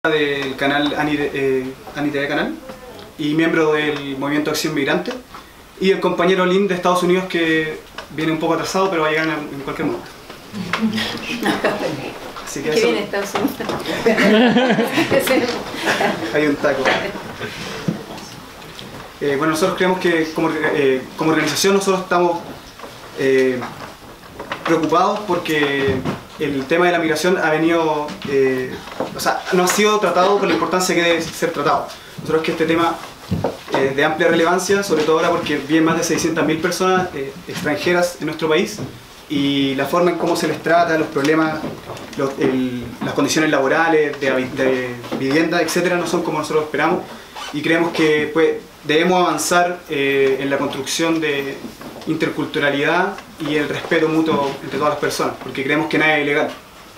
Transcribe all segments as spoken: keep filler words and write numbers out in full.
Del canal Ani, eh, Ani T V Canal y miembro del Movimiento Acción Migrante, y el compañero Lynn de Estados Unidos, que viene un poco atrasado pero va a llegar en, en cualquier momento. Así que ¿Qué eso... viene Estados Unidos? Hay un taco. Eh, bueno, nosotros creemos que como, eh, como organización nosotros estamos eh, preocupados porque el tema de la migración ha venido, eh, o sea, no ha sido tratado con la importancia que debe ser tratado. Nosotros que este tema es eh, de amplia relevancia, sobre todo ahora porque vienen más de seiscientas mil personas eh, extranjeras en nuestro país, y la forma en cómo se les trata, los problemas, los, el, las condiciones laborales, de, de vivienda, etcétera, no son como nosotros esperamos, y creemos que pues, debemos avanzar eh, en la construcción de interculturalidad y el respeto mutuo entre todas las personas, porque creemos que nada es ilegal.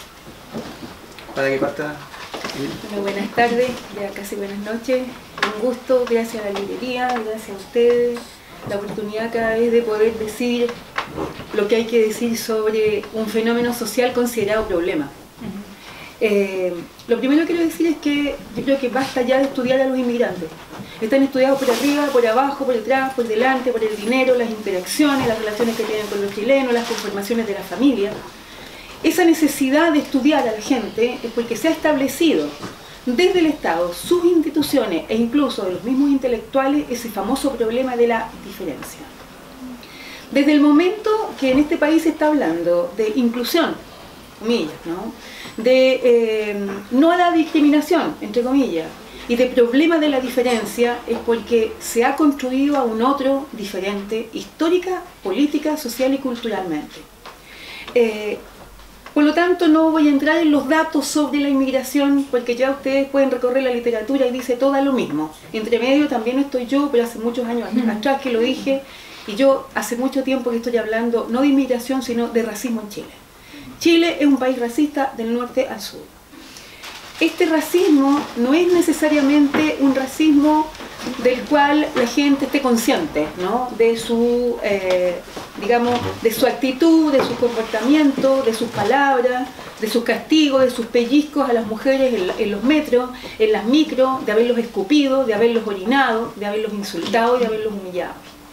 Para que parta... Bueno, buenas tardes, ya casi buenas noches. Un gusto, gracias a la librería, gracias a ustedes, la oportunidad cada vez de poder decir lo que hay que decir sobre un fenómeno social considerado problema. Uh-huh. eh, lo primero que quiero decir es que yo creo que basta ya de estudiar a los inmigrantes. Están estudiados por arriba, por abajo, por detrás, por delante, por el dinero, las interacciones, las relaciones que tienen con los chilenos, las conformaciones de la familia. Esa necesidad de estudiar a la gente es porque se ha establecido desde el Estado, sus instituciones e incluso de los mismos intelectuales ese famoso problema de la diferencia. Desde el momento que en este país se está hablando de inclusión, comillas, ¿no? de eh, no a la discriminación, entre comillas, y de problema de la diferencia, es porque se ha construido a un otro diferente histórica, política, social y culturalmente. Eh, por lo tanto, no voy a entrar en los datos sobre la inmigración, porque ya ustedes pueden recorrer la literatura y dice todo lo mismo. Entre medio también estoy yo, pero hace muchos años atrás que lo dije, y yo hace mucho tiempo que estoy hablando no de inmigración, sino de racismo en Chile. Chile es un país racista del norte al sur. Este racismo no es necesariamente un racismo del cual la gente esté consciente, ¿no? de su, eh, digamos, de su actitud, de su comportamiento, de sus palabras, de sus castigos, de sus pellizcos a las mujeres en, en los metros, en las micros, de haberlos escupido, de haberlos orinado, de haberlos insultado y de haberlos humillado.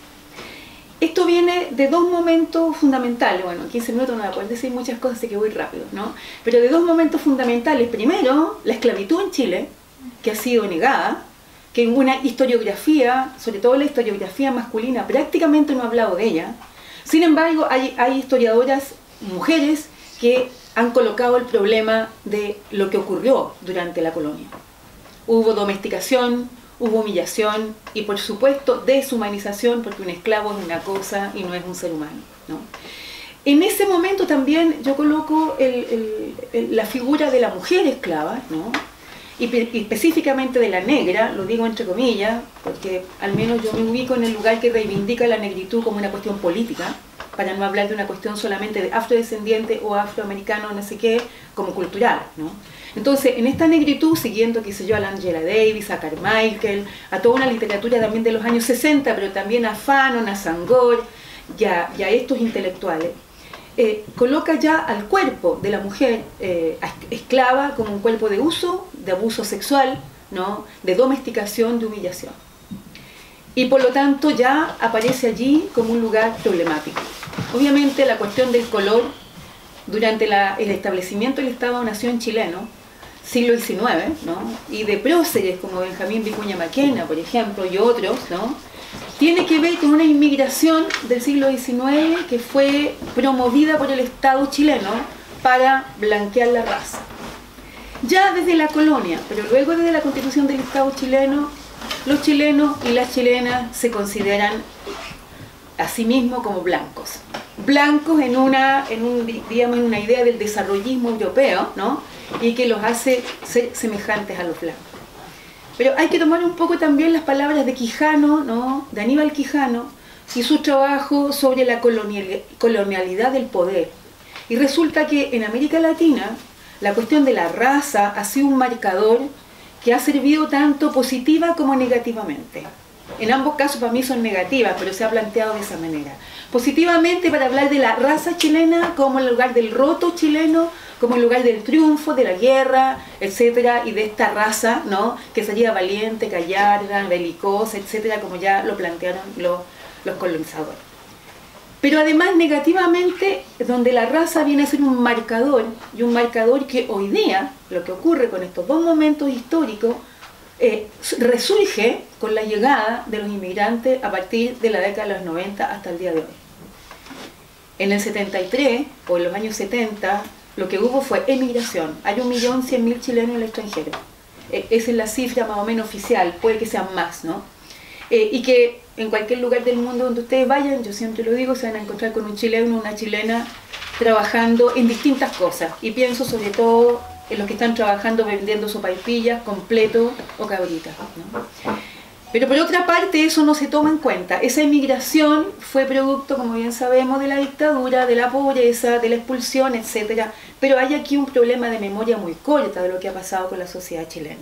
Esto viene de dos momentos fundamentales. Bueno, en quince minutos no voy a poder decir muchas cosas, así que voy rápido, ¿no? Pero de dos momentos fundamentales. Primero, la esclavitud en Chile, que ha sido negada, que en una historiografía, sobre todo la historiografía masculina, prácticamente no ha hablado de ella. Sin embargo, hay, hay historiadoras mujeres que han colocado el problema de lo que ocurrió durante la colonia. Hubo domesticación, hubo humillación y por supuesto deshumanización, porque un esclavo es una cosa y no es un ser humano, ¿no? En ese momento también yo coloco el, el, el, la figura de la mujer esclava, ¿no? y, y específicamente de la negra, lo digo entre comillas, porque al menos yo me ubico en el lugar que reivindica la negritud como una cuestión política, para no hablar de una cuestión solamente de afrodescendiente o afroamericano, no sé qué, como cultural, ¿no? Entonces, en esta negritud, siguiendo, qué sé yo, a la Angela Davis, a Carmichael, a toda una literatura también de los años sesenta, pero también a Fanon, a Sangor, y a, y a estos intelectuales, eh, coloca ya al cuerpo de la mujer eh, esclava como un cuerpo de uso, de abuso sexual, ¿no? de domesticación, de humillación. Y por lo tanto ya aparece allí como un lugar problemático. Obviamente la cuestión del color, durante la, el establecimiento del Estado-Nación chileno, siglo diecinueve, ¿no? y de próceres como Benjamín Vicuña Maquena, por ejemplo, y otros, ¿no? tiene que ver con una inmigración del siglo diecinueve que fue promovida por el Estado chileno para blanquear la raza. Ya desde la colonia, pero luego desde la Constitución del Estado chileno, los chilenos y las chilenas se consideran a sí mismos como blancos. Blancos en una, en un, digamos, en una idea del desarrollismo europeo, ¿no? y que los hace ser semejantes a los blancos. Pero hay que tomar un poco también las palabras de Quijano, ¿no? de Aníbal Quijano, y su trabajo sobre la colonialidad del poder. Y resulta que en América Latina la cuestión de la raza ha sido un marcador que ha servido tanto positiva como negativamente. En ambos casos para mí son negativas, pero se ha planteado de esa manera. Positivamente para hablar de la raza chilena como el lugar del roto chileno, como el lugar del triunfo, de la guerra, etcétera, y de esta raza, ¿no?, que sería valiente, gallarda, belicosa, etcétera, como ya lo plantearon los, los colonizadores. Pero además negativamente, donde la raza viene a ser un marcador, y un marcador que hoy día, lo que ocurre con estos dos momentos históricos, eh, resurge con la llegada de los inmigrantes a partir de la década de los noventa hasta el día de hoy. En el setenta y tres, o en los años setenta, lo que hubo fue emigración. Hay un millón cien mil chilenos en el extranjero. Eh, esa es la cifra más o menos oficial, puede que sean más, ¿no? Eh, y que en cualquier lugar del mundo donde ustedes vayan, yo siempre lo digo, se van a encontrar con un chileno o una chilena trabajando en distintas cosas. Y pienso sobre todo en los que están trabajando vendiendo sopaipillas, completo o cabritas, ¿no? Pero por otra parte eso no se toma en cuenta. Esa inmigración fue producto, como bien sabemos, de la dictadura, de la pobreza, de la expulsión, etcétera. Pero hay aquí un problema de memoria muy corta de lo que ha pasado con la sociedad chilena.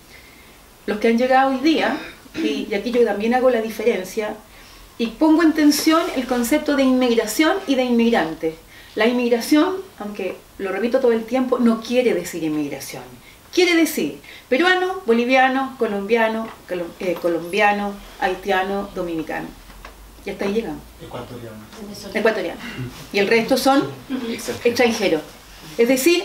Los que han llegado hoy día, y, y aquí yo también hago la diferencia, y pongo en tensión el concepto de inmigración y de inmigrante. La inmigración, aunque lo repito todo el tiempo, no quiere decir inmigración. Quiere decir peruano, boliviano, colombiano, colo eh, colombiano, haitiano, dominicano. Y hasta ahí llegamos. Ecuatoriano. Ecuatoriano. Y el resto son extranjeros. Es decir,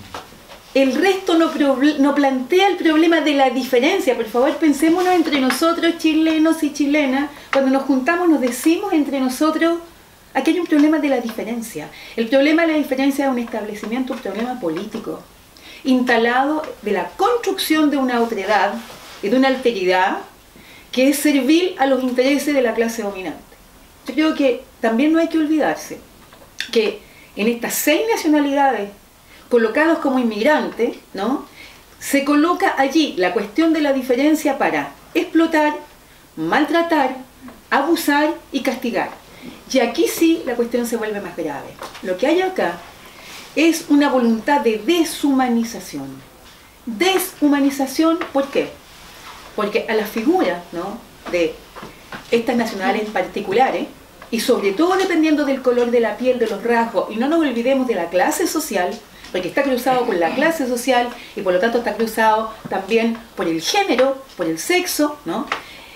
el resto no, no plantea el problema de la diferencia. Por favor, pensémonos entre nosotros, chilenos y chilenas. Cuando nos juntamos nos decimos entre nosotros, aquí hay un problema de la diferencia. El problema de la diferencia es un establecimiento, un problema político, instalado de la construcción de una otredad y de una alteridad que es servil a los intereses de la clase dominante. Yo creo que también no hay que olvidarse que en estas seis nacionalidades colocados como inmigrantes, ¿no?, se coloca allí la cuestión de la diferencia para explotar, maltratar, abusar y castigar. Y aquí sí la cuestión se vuelve más grave. Lo que hay acá es una voluntad de deshumanización. Deshumanización, ¿por qué? Porque a la figura, ¿no?, de estas nacionales particulares, y sobre todo dependiendo del color de la piel, de los rasgos, y no nos olvidemos de la clase social, porque está cruzado con la clase social y por lo tanto está cruzado también por el género, por el sexo, ¿no?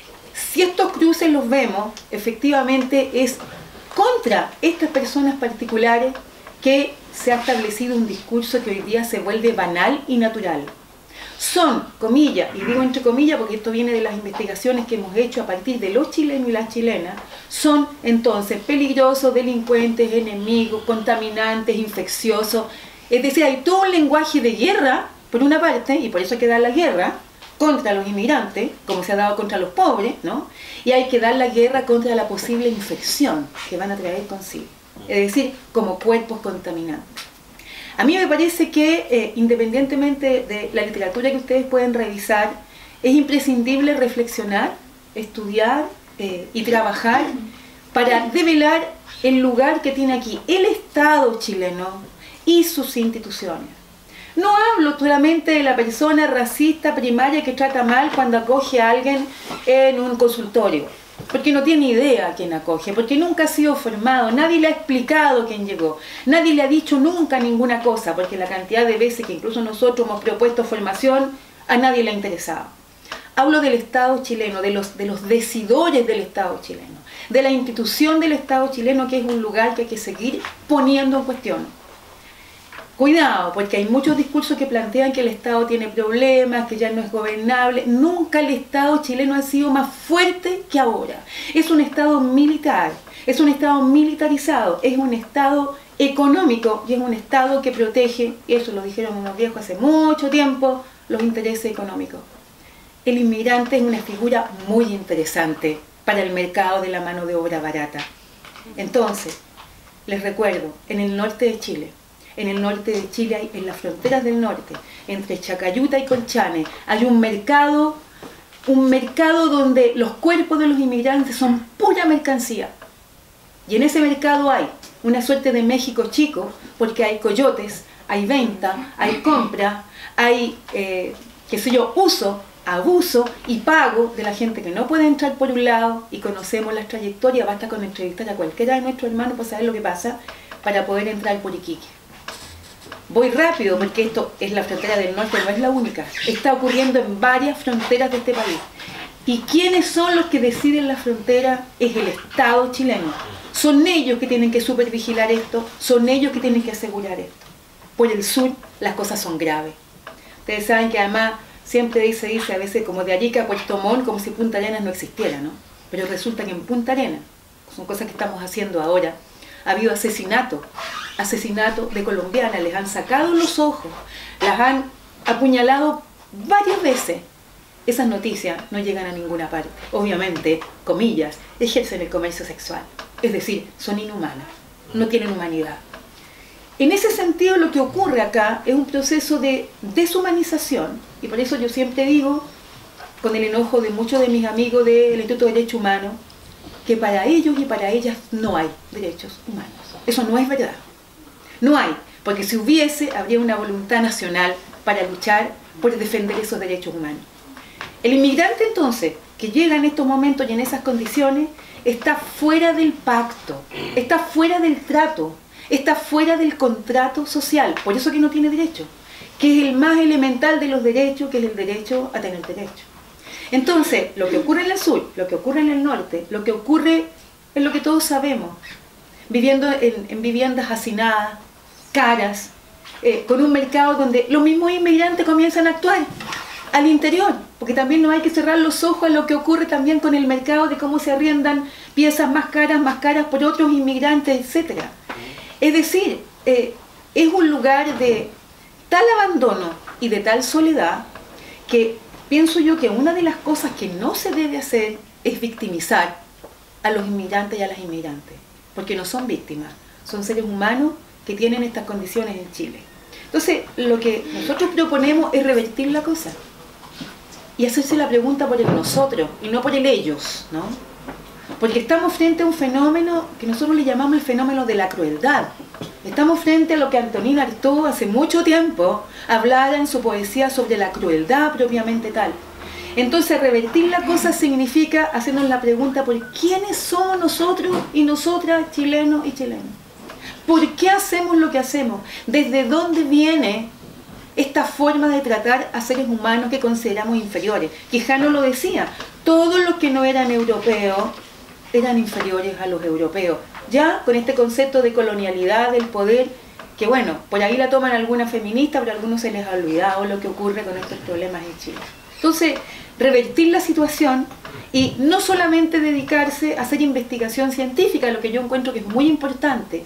Si estos cruces los vemos, efectivamente es contra estas personas particulares que se ha establecido un discurso que hoy día se vuelve banal y natural. Son, comillas, y digo entre comillas porque esto viene de las investigaciones que hemos hecho a partir de los chilenos y las chilenas, son entonces peligrosos, delincuentes, enemigos, contaminantes, infecciosos. Es decir, hay todo un lenguaje de guerra, por una parte, y por eso hay que dar la guerra contra los inmigrantes, como se ha dado contra los pobres, ¿no? Y hay que dar la guerra contra la posible infección que van a traer consigo. Es decir, como cuerpos contaminantes. A mí me parece que, eh, independientemente de la literatura que ustedes pueden revisar, es imprescindible reflexionar, estudiar eh, y trabajar para develar el lugar que tiene aquí el Estado chileno y sus instituciones. No hablo solamente de la persona racista primaria que trata mal cuando acoge a alguien en un consultorio, porque no tiene idea a quién acoge, porque nunca ha sido formado, nadie le ha explicado quién llegó, nadie le ha dicho nunca ninguna cosa, porque la cantidad de veces que incluso nosotros hemos propuesto formación, a nadie le ha interesado. Hablo del Estado chileno, de los, de los decidores del Estado chileno, de la institución del Estado chileno, que es un lugar que hay que seguir poniendo en cuestión. Cuidado, porque hay muchos discursos que plantean que el Estado tiene problemas, que ya no es gobernable. Nunca el Estado chileno ha sido más fuerte que ahora. Es un Estado militar, es un Estado militarizado, es un Estado económico y es un Estado que protege, y eso lo dijeron unos viejos hace mucho tiempo, los intereses económicos. El inmigrante es una figura muy interesante para el mercado de la mano de obra barata. Entonces, les recuerdo, en el norte de Chile, en el norte de Chile, hay, en las fronteras del norte, entre Chacayuta y Colchane, hay un mercado, un mercado donde los cuerpos de los inmigrantes son pura mercancía. Y en ese mercado hay una suerte de México chico, porque hay coyotes, hay venta, hay compra, hay, eh, qué sé yo, uso, abuso y pago de la gente que no puede entrar por un lado, y conocemos las trayectorias, basta con entrevistar a cualquiera de nuestros hermanos para saber lo que pasa, para poder entrar por Iquique. Voy rápido porque esto es la frontera del norte, no es la única. Está ocurriendo en varias fronteras de este país. ¿Y quiénes son los que deciden la frontera? Es el Estado chileno. Son ellos que tienen que supervigilar esto, son ellos que tienen que asegurar esto. Por el sur las cosas son graves. Ustedes saben que además siempre se dice a veces como de Arica a Puerto Montt, como si Punta Arenas no existiera, ¿no? Pero resulta que en Punta Arenas, son cosas que estamos haciendo ahora, ha habido asesinatos, asesinatos de colombianas, les han sacado los ojos, las han apuñalado varias veces. Esas noticias no llegan a ninguna parte. Obviamente, comillas, ejercen el comercio sexual. Es decir, son inhumanas, no tienen humanidad. En ese sentido, lo que ocurre acá es un proceso de deshumanización, y por eso yo siempre digo, con el enojo de muchos de mis amigos del Instituto de Derechos Humanos, que para ellos y para ellas no hay derechos humanos. Eso no es verdad. No hay, porque si hubiese, habría una voluntad nacional para luchar por defender esos derechos humanos. El inmigrante entonces, que llega en estos momentos y en esas condiciones, está fuera del pacto, está fuera del trato, está fuera del contrato social, por eso que no tiene derecho, que es el más elemental de los derechos, que es el derecho a tener derecho. Entonces, lo que ocurre en el sur, lo que ocurre en el norte, lo que ocurre es lo que todos sabemos, viviendo en, en viviendas hacinadas, caras, eh, con un mercado donde los mismos inmigrantes comienzan a actuar al interior, porque también no hay que cerrar los ojos a lo que ocurre también con el mercado de cómo se arriendan piezas más caras, más caras por otros inmigrantes, etcétera. Es decir, eh, es un lugar de tal abandono y de tal soledad que pienso yo que una de las cosas que no se debe hacer es victimizar a los inmigrantes y a las inmigrantes, porque no son víctimas, son seres humanos que tienen estas condiciones en Chile. Entonces, lo que nosotros proponemos es revertir la cosa y hacerse la pregunta por el nosotros y no por el ellos, ¿no? Porque estamos frente a un fenómeno que nosotros le llamamos el fenómeno de la crueldad. Estamos frente a lo que Antonín Artaud hace mucho tiempo hablara en su poesía sobre la crueldad propiamente tal. Entonces, revertir la cosa significa hacernos la pregunta por quiénes somos nosotros y nosotras, chilenos y chilenas. ¿Por qué hacemos lo que hacemos? ¿Desde dónde viene esta forma de tratar a seres humanos que consideramos inferiores? Quijano lo decía, todos los que no eran europeos eran inferiores a los europeos. Ya con este concepto de colonialidad del poder, que bueno, por ahí la toman algunas feministas, pero a algunos se les ha olvidado lo que ocurre con estos problemas en Chile. Entonces, revertir la situación y no solamente dedicarse a hacer investigación científica, lo que yo encuentro que es muy importante.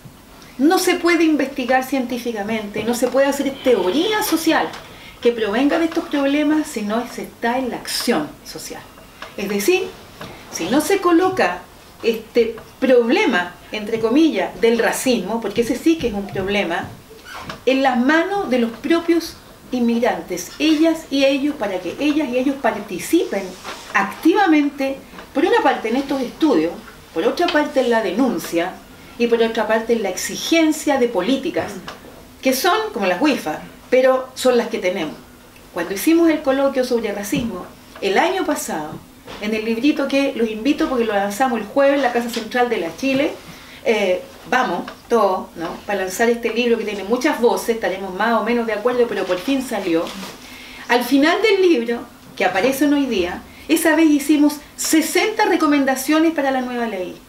No se puede investigar científicamente, no se puede hacer teoría social que provenga de estos problemas si no se está en la acción social. Es decir, si no se coloca este problema, entre comillas, del racismo, porque ese sí que es un problema, en las manos de los propios inmigrantes, ellas y ellos, para que ellas y ellos participen activamente, por una parte en estos estudios, por otra parte en la denuncia, y por otra parte en la exigencia de políticas, que son como las WIFA, pero son las que tenemos. Cuando hicimos el coloquio sobre racismo, el año pasado, en el librito que los invito porque lo lanzamos el jueves en la Casa Central de la Chile, eh, vamos todos, ¿no?, para lanzar este libro que tiene muchas voces, estaremos más o menos de acuerdo, pero por fin salió. Al final del libro, que aparece hoy día, esa vez hicimos sesenta recomendaciones para la nueva ley.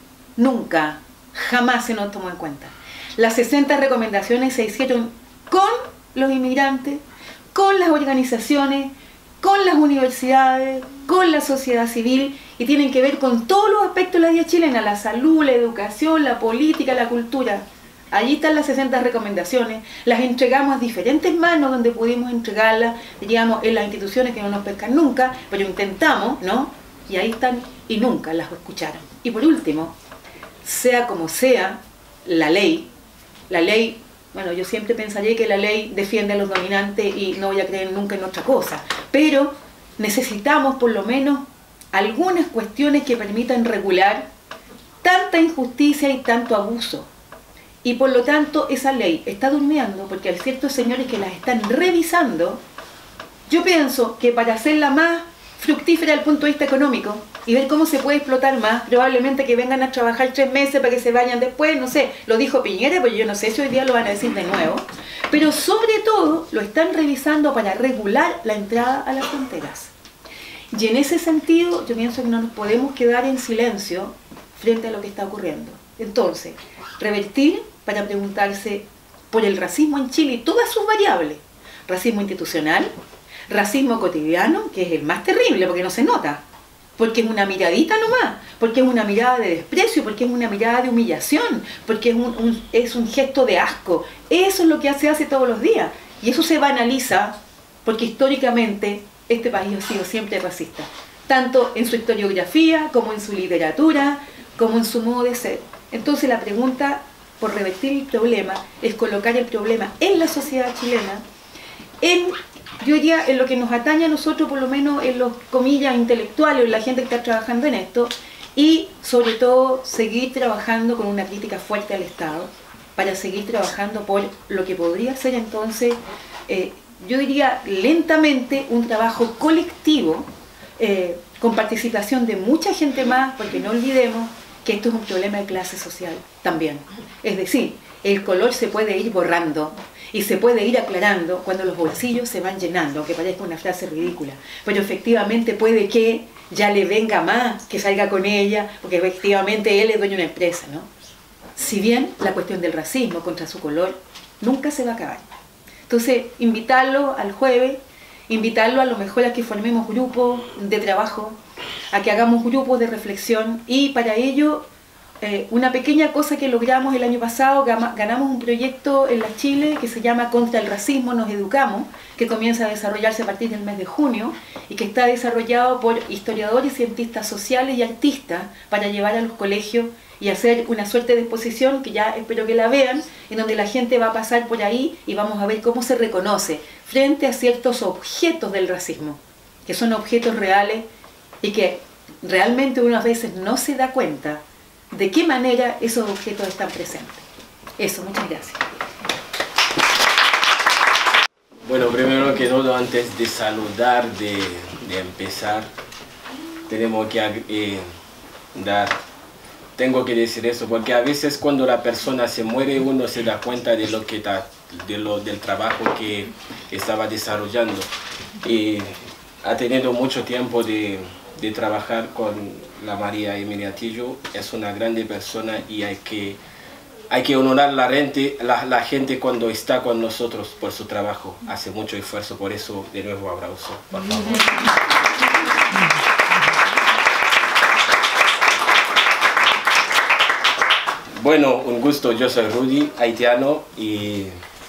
Nunca, jamás se nos tomó en cuenta. Las sesenta recomendaciones se hicieron con los inmigrantes, con las organizaciones, con las universidades, con la sociedad civil, y tienen que ver con todos los aspectos de la vida chilena: la salud, la educación, la política, la cultura. Allí están las sesenta recomendaciones, las entregamos a diferentes manos donde pudimos entregarlas, diríamos, en las instituciones que no nos pescan nunca, pero intentamos, ¿no? Y ahí están, y nunca las escucharon. Y por último, sea como sea la ley, la ley, bueno, yo siempre pensaré que la ley defiende a los dominantes y no voy a creer nunca en otra cosa, pero necesitamos por lo menos algunas cuestiones que permitan regular tanta injusticia y tanto abuso. Y por lo tanto esa ley está durmiendo porque hay ciertos señores que las están revisando. Yo pienso que para hacerla más fructífera desde el punto de vista económico y ver cómo se puede explotar más, probablemente que vengan a trabajar tres meses para que se vayan después, no sé, lo dijo Piñera, pero yo no sé si hoy día lo van a decir de nuevo. pero sobre todo lo están revisando para regular la entrada a las fronteras. Y en ese sentido yo pienso que no nos podemos quedar en silencio frente a lo que está ocurriendo. Entonces, revertir para preguntarse por el racismo en Chile y todas sus variables. Racismo institucional, racismo cotidiano, que es el más terrible porque no se nota, porque es una miradita nomás, porque es una mirada de desprecio, porque es una mirada de humillación, porque es un, un, es un gesto de asco. Eso es lo que se hace todos los días y eso se banaliza porque históricamente este país ha sido siempre racista, tanto en su historiografía como en su literatura, como en su modo de ser. Entonces la pregunta por revertir el problema es colocar el problema en la sociedad chilena, en, yo diría, en lo que nos atañe a nosotros, por lo menos en los comillas intelectuales, en la gente que está trabajando en esto, y sobre todo seguir trabajando con una crítica fuerte al Estado, para seguir trabajando por lo que podría ser entonces, eh, yo diría lentamente, un trabajo colectivo, eh, con participación de mucha gente más, porque no olvidemos que esto es un problema de clase social también. Es decir, el color se puede ir borrando y se puede ir aclarando cuando los bolsillos se van llenando, aunque parezca una frase ridícula, pero efectivamente puede que ya le venga más que salga con ella, porque efectivamente él es dueño de una empresa, ¿no? Si bien la cuestión del racismo contra su color nunca se va a acabar. Entonces, invitarlo al jueves, invitarlo a lo mejor a que formemos grupos de trabajo, a que hagamos grupos de reflexión, y para ello eh, una pequeña cosa que logramos el año pasado, ganamos un proyecto en la Chile que se llama Contra el Racismo Nos Educamos, que comienza a desarrollarse a partir del mes de junio y que está desarrollado por historiadores, cientistas sociales y artistas para llevar a los colegios y hacer una suerte de exposición que ya espero que la vean, en donde la gente va a pasar por ahí y vamos a ver cómo se reconoce frente a ciertos objetos del racismo, que son objetos reales y que realmente uno a veces no se da cuenta de qué manera esos objetos están presentes. Eso, muchas gracias. Bueno, primero que todo, antes de saludar, de, de empezar, tenemos que eh, dar... Tengo que decir eso, porque a veces cuando la persona se muere uno se da cuenta de lo que está, de lo, del trabajo que estaba desarrollando. Y ha tenido mucho tiempo de, de trabajar con la María Emilia Tillo, es una grande persona y hay que, hay que honorar la gente, la, la gente cuando está con nosotros por su trabajo. Hace mucho esfuerzo, por eso de nuevo abrazo, por favor. Bueno, un gusto, yo soy Rudy, haitiano, y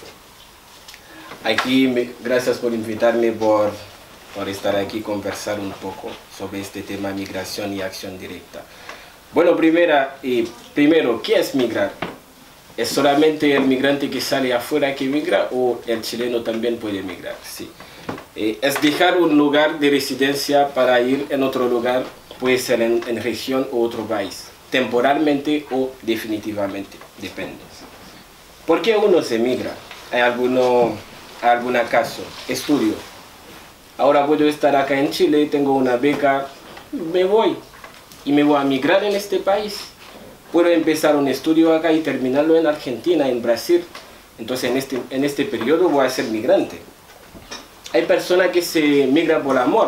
aquí me, gracias por invitarme, por, por estar aquí y conversar un poco sobre este tema migración y acción directa. Bueno, primera, eh, primero, ¿qué es migrar? ¿Es solamente el migrante que sale afuera que migra o el chileno también puede migrar? Sí. Eh, es dejar un lugar de residencia para ir en otro lugar, puede ser en, en región o otro país, temporalmente o definitivamente, depende. ¿Por qué uno se migra? ¿Hay alguno, algún caso? Estudio. Ahora puedo estar acá en Chile, tengo una beca, me voy y me voy a migrar en este país. Puedo empezar un estudio acá y terminarlo en Argentina, en Brasil. Entonces en este, en este periodo voy a ser migrante. Hay personas que se migran por amor.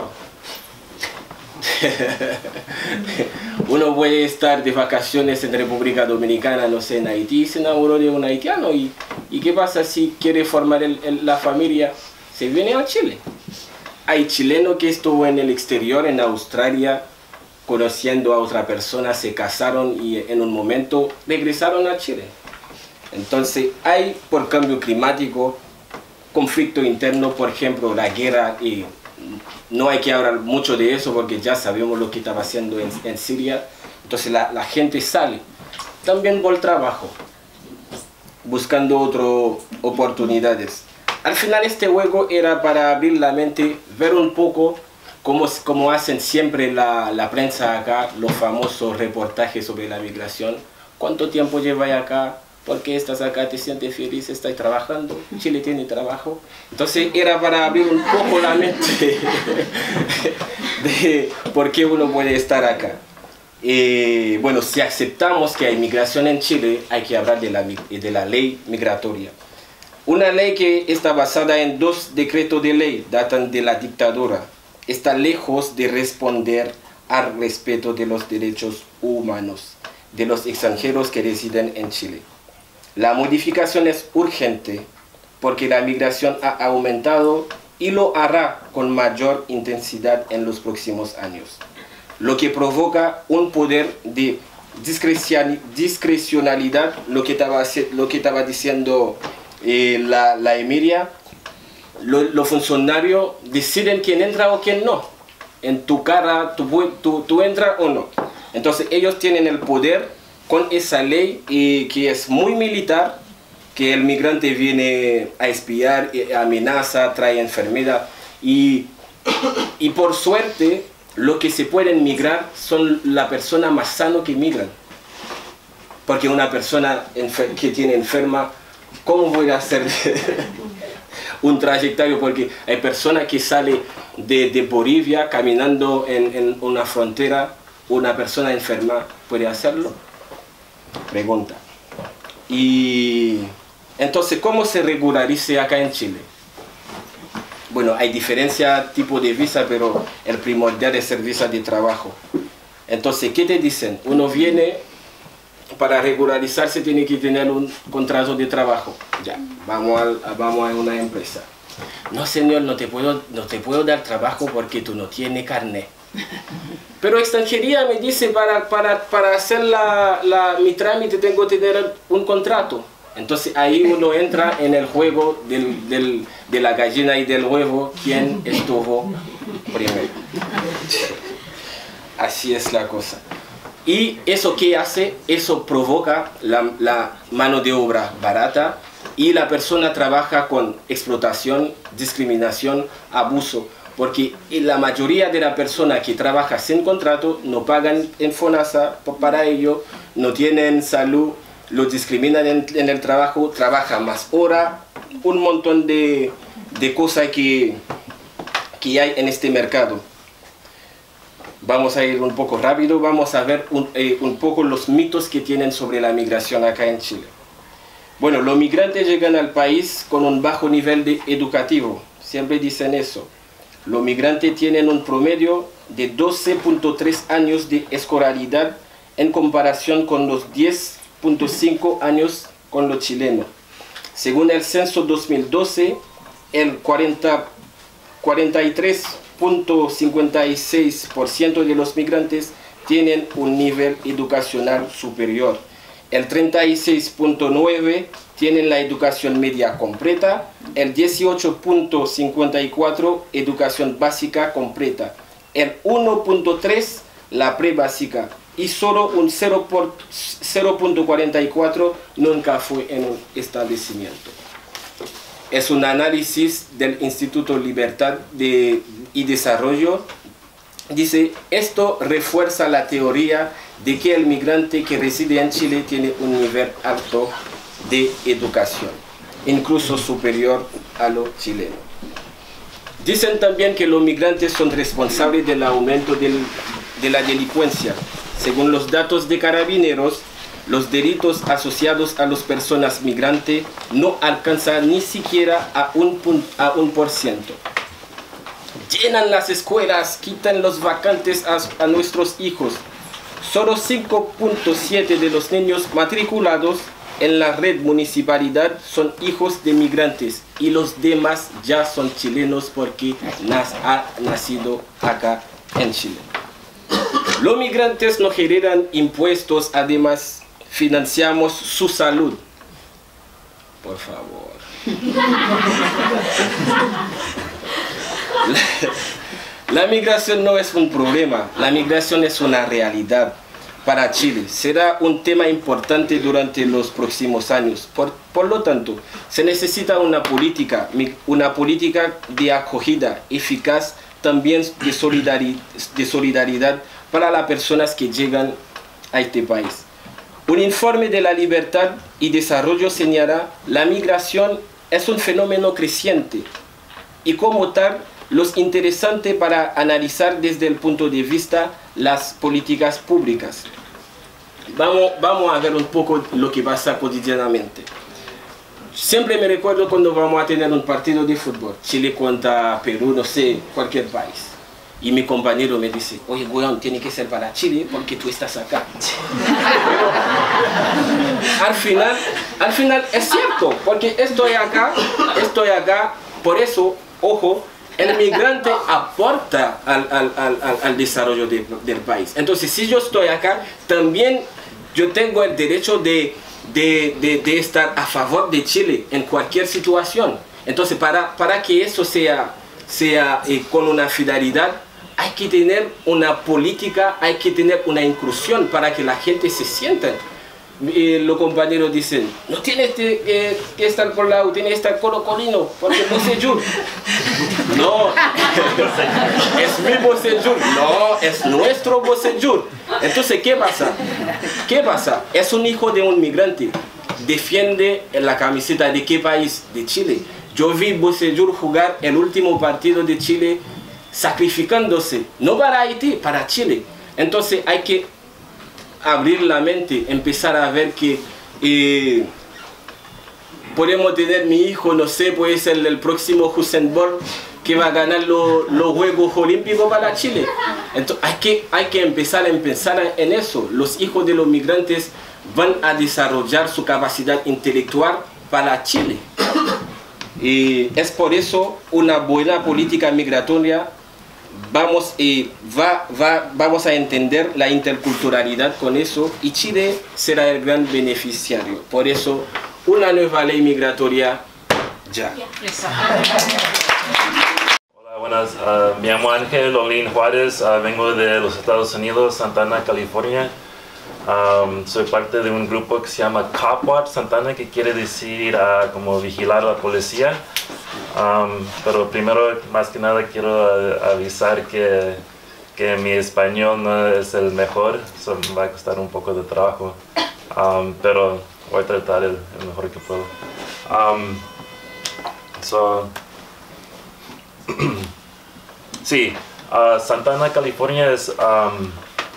Uno puede estar de vacaciones en República Dominicana, no sé, en Haití, y se enamoró de un haitiano. ¿Y, y qué pasa si quiere formar el, el, la familia? Se viene a Chile. Hay chilenos que estuvo en el exterior, en Australia, conociendo a otra persona, se casaron y en un momento regresaron a Chile. Entonces hay, por cambio climático, conflicto interno, por ejemplo, la guerra, y no hay que hablar mucho de eso porque ya sabemos lo que estaba haciendo en, en Siria. Entonces la, la gente sale, también por el trabajo, buscando otras oportunidades. Al final este juego era para abrir la mente, ver un poco cómo, cómo hacen siempre la, la prensa acá, los famosos reportajes sobre la migración. ¿Cuánto tiempo llevas acá? ¿Por qué estás acá? ¿Te sientes feliz? ¿Estás trabajando? ¿Chile tiene trabajo? Entonces era para abrir un poco la mente de por qué uno puede estar acá. Eh, bueno, si aceptamos que hay migración en Chile, hay que hablar de la, de la ley migratoria. Una ley que está basada en dos decretos de ley, datan de la dictadura, está lejos de responder al respeto de los derechos humanos de los extranjeros que residen en Chile. La modificación es urgente porque la migración ha aumentado y lo hará con mayor intensidad en los próximos años, lo que provoca un poder de discrecionalidad, lo que estaba, lo que estaba diciendo eh, la, la Emilia. Los lo funcionarios deciden quién entra o quién no. En tu cara, tú, tú, tú entras o no. Entonces ellos tienen el poder con esa ley eh, que es muy militar, que el migrante viene a espiar, eh, amenaza, trae enfermedad. Y, y por suerte, lo que se pueden migrar son las personas más sanas que migran. Porque una persona que tiene enferma, ¿cómo voy a hacer un trayectorio? Porque hay personas que salen de, de Bolivia caminando en, en una frontera. ¿Una persona enferma puede hacerlo? Pregunta. Y entonces, ¿cómo se regulariza acá en Chile? Bueno, hay diferencia tipo de visa, pero el primordial es el visa de trabajo. Entonces, ¿qué te dicen? Uno viene, para regularizarse tiene que tener un contrato de trabajo. Ya, vamos a, vamos a una empresa. No, señor, no te puedo, no te puedo dar trabajo porque tú no tienes carnet. Pero extranjería me dice, para, para, para hacer la, la, mi trámite tengo que tener un contrato. Entonces ahí uno entra en el juego del, del, de la gallina y del huevo, quién estuvo primero. Así es la cosa. ¿Y eso qué hace? Eso provoca la, la mano de obra barata y la persona trabaja con explotación, discriminación, abuso. Porque la mayoría de la persona que trabaja sin contrato no pagan en FONASA para ello, no tienen salud, los discriminan en, en el trabajo, trabajan más horas, un montón de, de cosas que, que hay en este mercado. Vamos a ir un poco rápido, vamos a ver un, eh, un poco los mitos que tienen sobre la migración acá en Chile. Bueno, los migrantes llegan al país con un bajo nivel de educativo, siempre dicen eso. Los migrantes tienen un promedio de doce punto tres años de escolaridad en comparación con los diez punto cinco años con los chilenos. Según el censo dos mil doce, el cuarenta, cuarenta y tres punto cincuenta y seis por ciento de los migrantes tienen un nivel educacional superior. El treinta y seis punto nueve por ciento tienen la educación media completa, el dieciocho punto cincuenta y cuatro por ciento educación básica completa, el uno punto tres por ciento la pre-básica y solo un cero punto cuarenta y cuatro por ciento nunca fue en un establecimiento. Es un análisis del Instituto Libertad de, y Desarrollo. Dice, esto refuerza la teoría de que el migrante que reside en Chile tiene un nivel alto de educación, incluso superior a los chilenos. Dicen también que los migrantes son responsables del aumento del, de la delincuencia. Según los datos de Carabineros, los delitos asociados a las personas migrantes no alcanzan ni siquiera a un, a un por ciento. Llenan las escuelas, quitan los vacantes a, a nuestros hijos. Solo cinco punto siete de los niños matriculados en la red municipalidad son hijos de migrantes y los demás ya son chilenos porque nas, ha nacido acá en Chile. Los migrantes no generan impuestos, además financiamos su salud. Por favor. La, la migración no es un problema, la migración es una realidad para Chile. Será un tema importante durante los próximos años. Por, por lo tanto, se necesita una política, una política de acogida eficaz, también de solidaridad, de solidaridad para las personas que llegan a este país. Un informe de la Libertad y Desarrollo señala la migración es un fenómeno creciente y como tal, los interesante para analizar desde el punto de vista las políticas públicas. Vamos, vamos a ver un poco lo que pasa cotidianamente. siempre me recuerdo cuando vamos a tener un partido de fútbol, Chile contra Perú, no sé, cualquier país. Y mi compañero me dice, oye, weón, tiene que ser para Chile porque tú estás acá. Pero al final, al final es cierto, porque estoy acá, estoy acá, por eso, ojo, el migrante aporta al, al, al, al desarrollo de, del país. Entonces, si yo estoy acá, también yo tengo el derecho de, de, de, de estar a favor de Chile en cualquier situación. Entonces, para, para que eso sea, sea eh, con una fidelidad, hay que tener una política, hay que tener una inclusión para que la gente se sienta. Eh, los compañeros dicen, no tienes que, eh, que estar por lado, tienes que estar colocolino, porque es Bocellur. No, es mi Bocellur, no, es nuestro Bocellur. Entonces, ¿qué pasa? ¿Qué pasa? Es un hijo de un migrante, defiende la camiseta de qué país, de Chile. Yo vi Bocellur jugar el último partido de Chile sacrificándose, no para Haití, para Chile. Entonces hay que abrir la mente, empezar a ver que eh, podemos tener mi hijo, no sé, puede ser el próximo Usain Bolt que va a ganar los, los Juegos Olímpicos para Chile. Entonces hay que, hay que empezar a pensar en eso. Los hijos de los migrantes van a desarrollar su capacidad intelectual para Chile. Y es por eso una buena política migratoria. Vamos, eh, va, va, vamos a entender la interculturalidad con eso y Chile será el gran beneficiario. Por eso, una nueva ley migratoria ya. Hola, buenas. Uh, me llamo Ángel Olin Juárez, uh, vengo de los Estados Unidos, Santana, California. Um, soy parte de un grupo que se llama Cop Watch Santana, que quiere decir uh, como vigilar a la policía. Um, pero primero, más que nada, quiero uh, avisar que, que mi español no es el mejor, so me va a costar un poco de trabajo, um, pero voy a tratar el, el mejor que puedo. Um, so, sí, uh, Santana, California es um,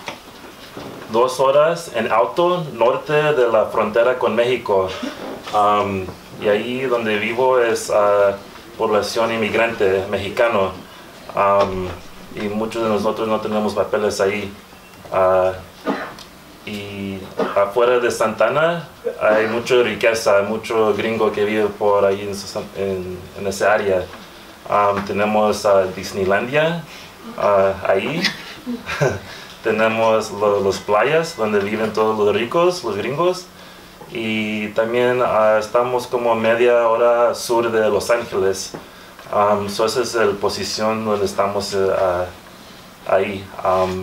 dos horas en auto norte de la frontera con México, um, y ahí donde vivo es uh, población inmigrante mexicano, um, y muchos de nosotros no tenemos papeles ahí. Uh, y afuera de Santana hay mucha riqueza, mucho gringo que vive por ahí en, en, en esa área. Um, tenemos uh, Disneylandia uh, ahí. Tenemos lo, los playas donde viven todos los ricos, los gringos. Y también uh, estamos como media hora sur de Los Ángeles. Um, so esa es la posición donde estamos uh, ahí. Um,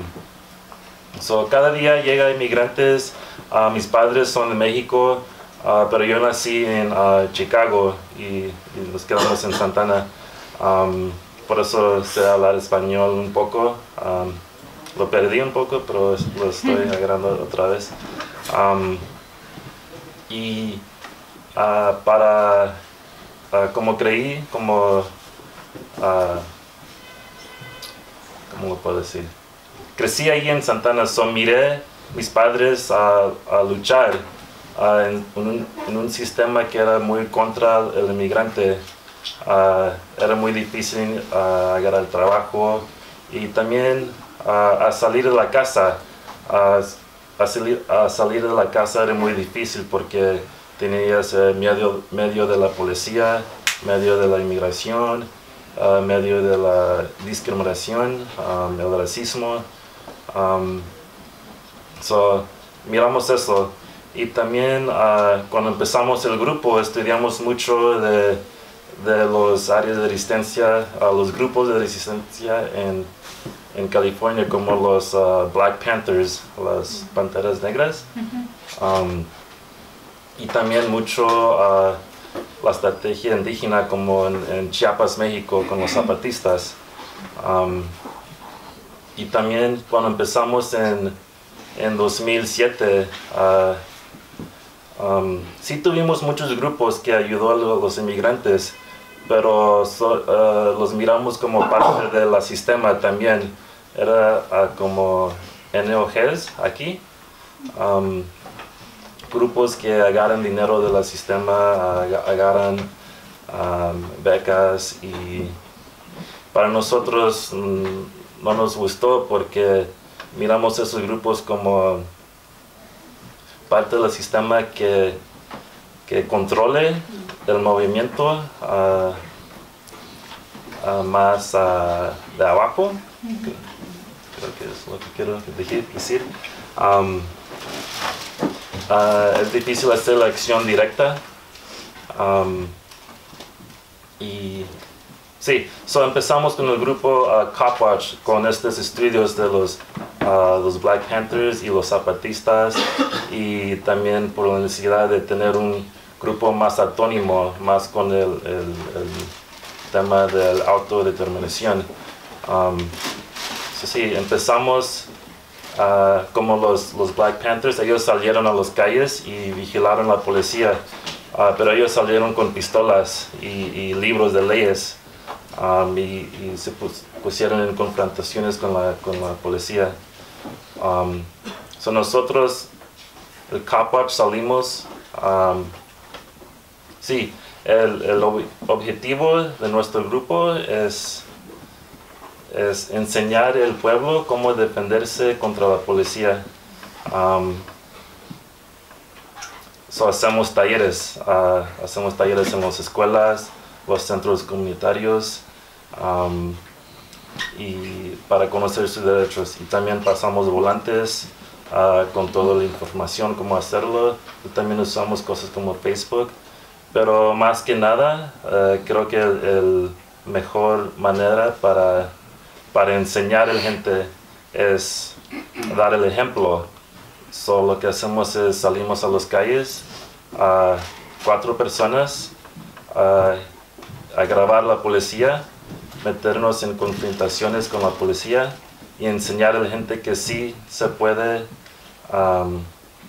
so cada día llega inmigrantes. Uh, mis padres son de México, uh, pero yo nací en uh, Chicago y, y nos quedamos en Santana. Um, por eso sé hablar español un poco. Um, lo perdí un poco, pero lo estoy agarrando otra vez. Um, y uh, para, uh, como creí, como, uh, ¿cómo lo puedo decir? Crecí ahí en Santana, so miré mis padres a, a luchar uh, en, un, en un sistema que era muy contra el inmigrante. Uh, era muy difícil uh, agarrar trabajo y también uh, a salir de la casa. Uh, A salir, a salir de la casa era muy difícil porque tenías eh, medio, medio de la policía, medio de la inmigración, uh, medio de la discriminación, um, el racismo. Um, so, miramos eso. Y también uh, cuando empezamos el grupo estudiamos mucho de, de los áreas de resistencia, uh, los grupos de resistencia en en California, como los uh, Black Panthers, las Panteras Negras. Um, y también mucho uh, la estrategia indígena, como en, en Chiapas, México, con los zapatistas. Um, y también cuando empezamos en, en dos mil siete, uh, um, sí tuvimos muchos grupos que ayudó a los inmigrantes, pero so, uh, los miramos como parte del sistema también. Era uh, como N O Gs aquí. Um, grupos que agarran dinero del sistema, ag agarran um, becas, y para nosotros mm, no nos gustó porque miramos esos grupos como parte del sistema que, que controle el movimiento uh, uh, más uh, de abajo. Creo que es lo que quiero decir. Um, uh, es difícil hacer la acción directa. Um, y sí, so empezamos con el grupo uh, Copwatch, con estos estudios de los, uh, los Black Panthers y los zapatistas, y también por la necesidad de tener un grupo más autónomo, más con el, el, el tema de la autodeterminación. Um, so sí, empezamos uh, como los, los Black Panthers. Ellos salieron a las calles y vigilaron a la policía, uh, pero ellos salieron con pistolas y, y libros de leyes. Um, y, y se pus, pusieron en confrontaciones con la, con la policía. Um, so nosotros, el Copwatch, salimos. Um, sí, el, el ob objetivo de nuestro grupo es, es enseñar al pueblo cómo defenderse contra la policía. Um, so hacemos talleres, uh, hacemos talleres en las escuelas, los centros comunitarios, um, y para conocer sus derechos. Y también pasamos volantes uh, con toda la información, cómo hacerlo. Y también usamos cosas como Facebook. Pero más que nada, uh, creo que el, el mejor manera para, para enseñar a la gente es dar el ejemplo. So, lo que hacemos es salimos a las calles, uh, cuatro personas, uh, a grabar a la policía, meternos en confrontaciones con la policía y enseñar a la gente que sí se puede um,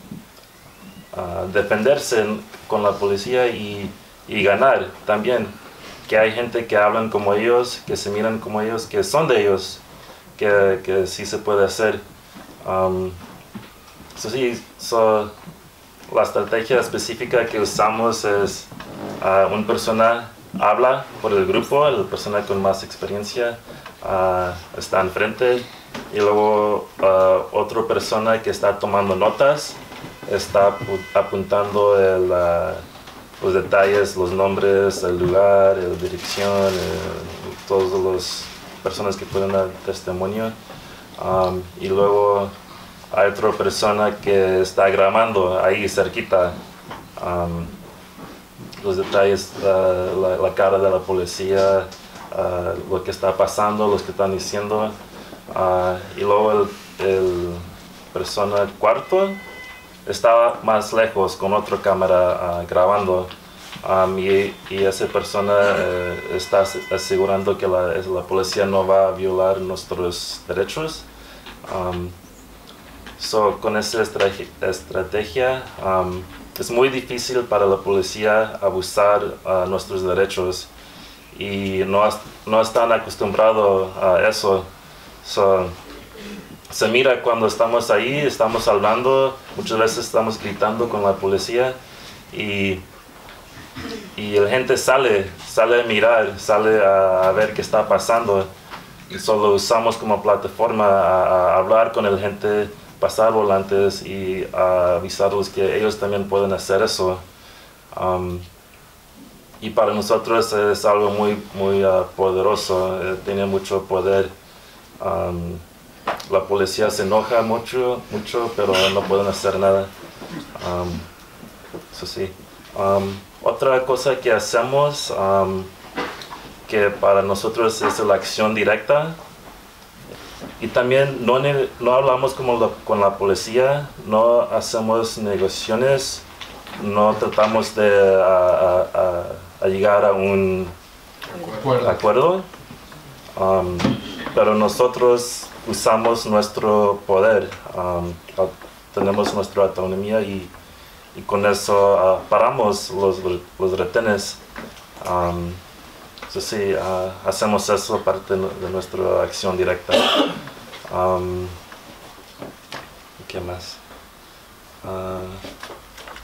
uh, defenderse con la policía y, y ganar también. Que hay gente que hablan como ellos, que se miran como ellos, que son de ellos, que, que sí se puede hacer. Um, so sí, so, la estrategia específica que usamos es uh, una persona habla por el grupo, la persona con más experiencia uh, está enfrente, y luego uh, otra persona que está tomando notas está apuntando el, uh, los detalles, los nombres, el lugar, la dirección, eh, todas las personas que pueden dar testimonio. Um, y luego hay otra persona que está grabando ahí cerquita um, los detalles, uh, la, la cara de la policía, uh, lo que está pasando, lo que están diciendo. Uh, y luego el, el persona cuarto está más lejos con otra cámara uh, grabando, um, y, y esa persona uh, está asegurando que la, la policía no va a violar nuestros derechos. Um, so, con esa estrategia um, es muy difícil para la policía abusar uh, nuestros derechos, y no, no están acostumbrados a eso. So, se mira cuando estamos ahí, estamos hablando, muchas veces estamos gritando con la policía, y, y la gente sale, sale a mirar, sale a, a ver qué está pasando. Y solo usamos como plataforma a, a hablar con la gente, pasar volantes y a avisarlos que ellos también pueden hacer eso. Um, y para nosotros es algo muy, muy uh, poderoso, eh, tiene mucho poder. Um, la policía se enoja mucho, mucho, pero no pueden hacer nada. Um, eso sí. Um, otra cosa que hacemos, um, que para nosotros es la acción directa. Y también no, no hablamos como la, con la policía, no hacemos negociaciones, no tratamos de a, a, a llegar a un acuerdo, acuerdo. Um, pero nosotros usamos nuestro poder, um, tenemos nuestra autonomía, y, y con eso uh, paramos los, los retenes. Um, So, sí, uh, hacemos eso parte de nuestra acción directa. Um, ¿Qué más? Uh,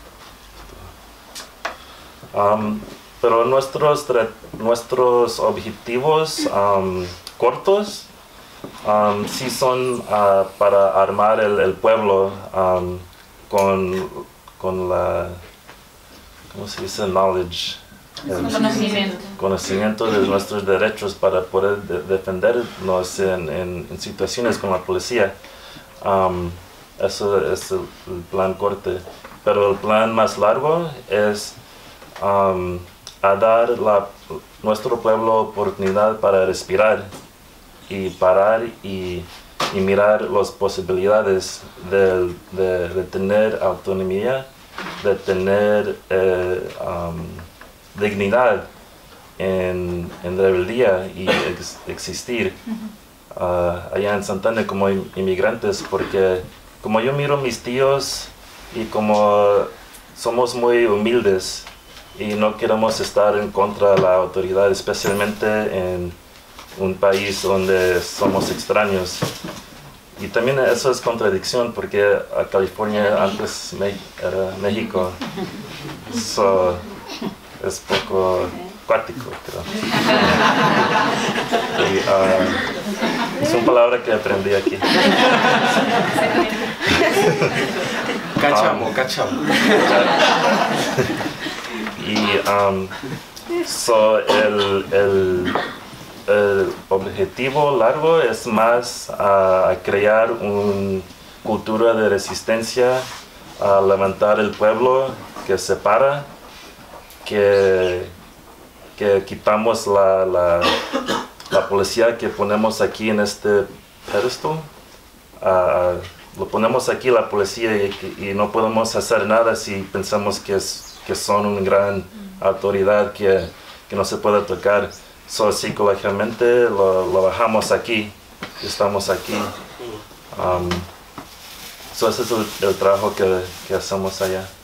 Um, pero nuestros, nuestros objetivos um, cortos um, sí son uh, para armar el, el pueblo um, con, con la, ¿cómo se dice? Knowledge. El Conocimiento. conocimiento de nuestros derechos para poder de defendernos en, en, en situaciones con la policía. Um, eso es el, el plan corto. Pero el plan más largo es um, a dar a nuestro pueblo oportunidad para respirar y parar y, y mirar las posibilidades de, de, de tener autonomía, de tener eh, um, dignidad en, en rebeldía y ex, existir uh, allá en Santana como inmigrantes, porque como yo miro mis tíos y como somos muy humildes y no queremos estar en contra de la autoridad, especialmente en un país donde somos extraños. Y también eso es contradicción porque a California antes me, era México. So, es poco cuático, creo. Y, uh, es una palabra que aprendí aquí. Cachamo, um, cachamo. Y um, so el, el, el objetivo largo es más uh, a crear una cultura de resistencia, a levantar el pueblo que se para, que, que quitamos la, la, la policía que ponemos aquí en este pedestal. Uh, lo ponemos aquí la policía y, y no podemos hacer nada si pensamos que, es, que son una gran autoridad que, que no se puede tocar. So, psicológicamente lo, lo bajamos aquí, estamos aquí. Um, so ese es el, el trabajo que, que hacemos allá.